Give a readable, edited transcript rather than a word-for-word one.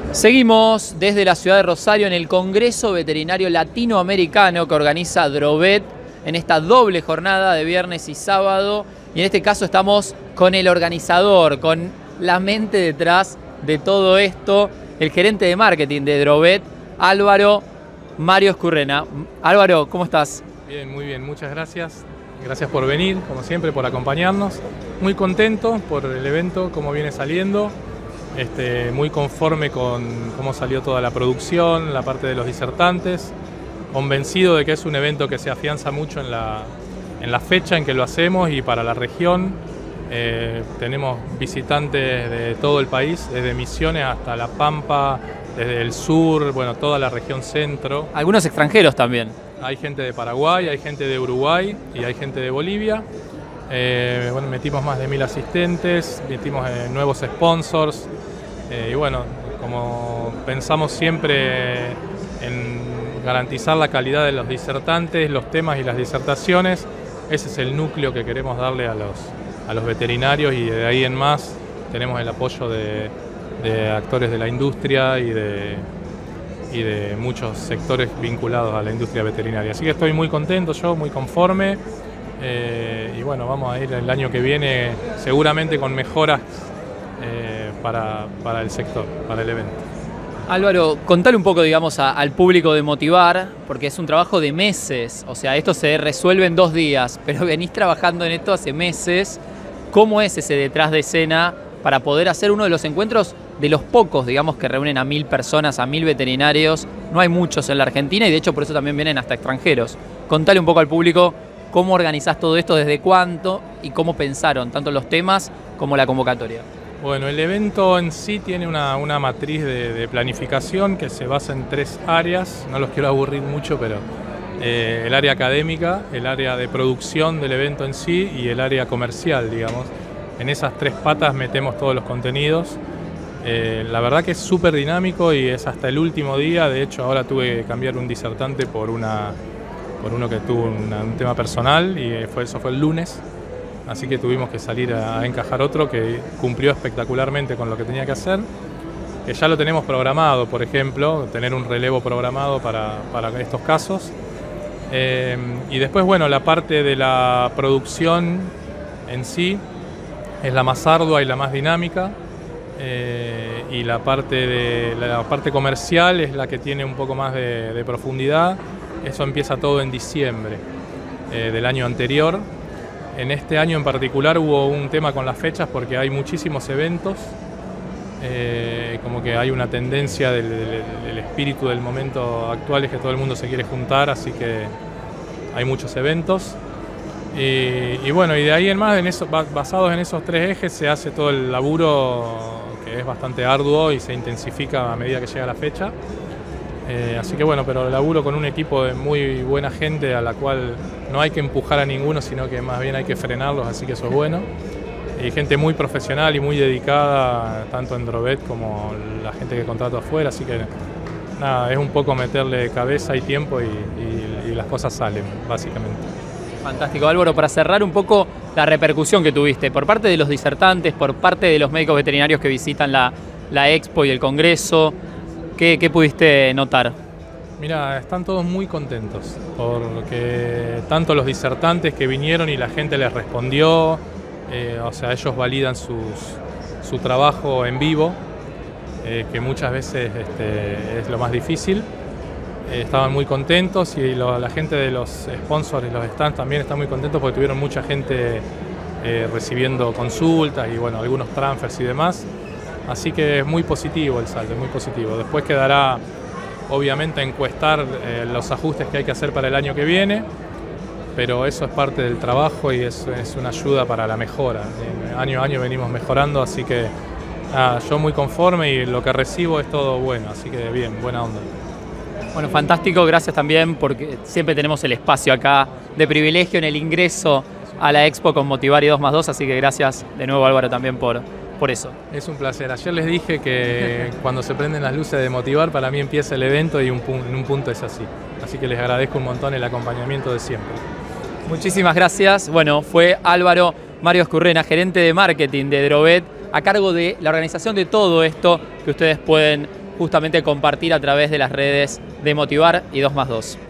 Seguimos desde la ciudad de Rosario en el Congreso Veterinario Latinoamericano que organiza Drovet en esta doble jornada de viernes y sábado. Y en este caso estamos con el organizador, con la mente detrás de todo esto, el gerente de marketing de Drovet, Álvaro Mario Escurrena. Álvaro, ¿cómo estás? Bien, muy bien, muchas gracias. Gracias por venir, como siempre, por acompañarnos. Muy contento por el evento, cómo viene saliendo. Muy conforme con cómo salió toda la producción, la parte de los disertantes. Convencido de que es un evento que se afianza mucho en la fecha en que lo hacemos y para la región. Tenemos visitantes de todo el país, desde Misiones hasta La Pampa, desde el sur, bueno, toda la región centro. Algunos extranjeros también. Hay gente de Paraguay, hay gente de Uruguay y hay gente de Bolivia. Bueno, metimos más de 1000 asistentes, metimos nuevos sponsors y bueno, como pensamos siempre en garantizar la calidad de los disertantes, los temas y las disertaciones, ese es el núcleo que queremos darle a los veterinarios y de ahí en más tenemos el apoyo de actores de la industria y de muchos sectores vinculados a la industria veterinaria. Así que estoy muy contento, yo muy conforme y bueno, vamos a ir el año que viene seguramente con mejoras para el sector, para el evento. Álvaro, contale un poco, digamos, al público de motivar, porque es un trabajo de meses, o sea, esto se resuelve en 2 días, pero venís trabajando en esto hace meses. ¿Cómo es ese detrás de escena para poder hacer uno de los encuentros de los pocos, digamos, que reúnen a 1000 personas, a 1000 veterinarios? No hay muchos en la Argentina y de hecho por eso también vienen hasta extranjeros. Contale un poco al público cómo organizás todo esto, desde cuánto y cómo pensaron tanto los temas como la convocatoria. Bueno, el evento en sí tiene una matriz de planificación que se basa en 3 áreas, no los quiero aburrir mucho, pero el área académica, el área de producción del evento en sí y el área comercial, digamos. En esas 3 patas metemos todos los contenidos. La verdad que es súper dinámico y es hasta el último día. De hecho, ahora tuve que cambiar un disertante por uno que tuvo un tema personal y eso fue el lunes. Así que tuvimos que salir a encajar otro que cumplió espectacularmente con lo que tenía que hacer. Que ya lo tenemos programado, por ejemplo, tener un relevo programado para estos casos. Y después, bueno, la parte de la producción en sí es la más ardua y la más dinámica. Y la parte comercial es la que tiene un poco más de profundidad. Eso empieza todo en diciembre del año anterior. En este año en particular hubo un tema con las fechas porque hay muchísimos eventos, como que hay una tendencia del espíritu del momento actual es que todo el mundo se quiere juntar, así que hay muchos eventos. Y bueno, y de ahí en más, basados en esos 3 ejes, se hace todo el laburo que es bastante arduo y se intensifica a medida que llega la fecha. Así que bueno, pero laburo con un equipo de muy buena gente a la cual no hay que empujar a ninguno, sino que más bien hay que frenarlos, así que eso es bueno. Y gente muy profesional y muy dedicada, tanto en Drovet como la gente que contrato afuera, así que nada, es un poco meterle cabeza y tiempo y las cosas salen, básicamente. Fantástico, Álvaro. Para cerrar un poco la repercusión que tuviste por parte de los disertantes, por parte de los médicos veterinarios que visitan la Expo y el Congreso, ¿qué pudiste notar? Mira, están todos muy contentos porque tanto los disertantes que vinieron y la gente les respondió, o sea, ellos validan su trabajo en vivo, que muchas veces es lo más difícil. Estaban muy contentos y la gente de los sponsors y los stands también están muy contentos porque tuvieron mucha gente recibiendo consultas y bueno, algunos transfers y demás. Así que es muy positivo el saldo, es muy positivo. Después quedará obviamente encuestar los ajustes que hay que hacer para el año que viene, pero eso es parte del trabajo y es una ayuda para la mejora. Año a año venimos mejorando, así que yo muy conforme y lo que recibo es todo bueno, así que bien, buena onda. Bueno, fantástico, gracias también porque siempre tenemos el espacio acá de privilegio en el ingreso a la Expo con Motivar y 2+2, así que gracias de nuevo, Álvaro, también por eso. Es un placer. Ayer les dije que cuando se prenden las luces de Motivar, para mí empieza el evento y en un punto es así. Así que les agradezco un montón el acompañamiento de siempre. Muchísimas gracias. Bueno, fue Álvaro Mario Escurrena, gerente de marketing de Drovet, a cargo de la organización de todo esto que ustedes pueden justamente compartir a través de las redes de Motivar y 2+2.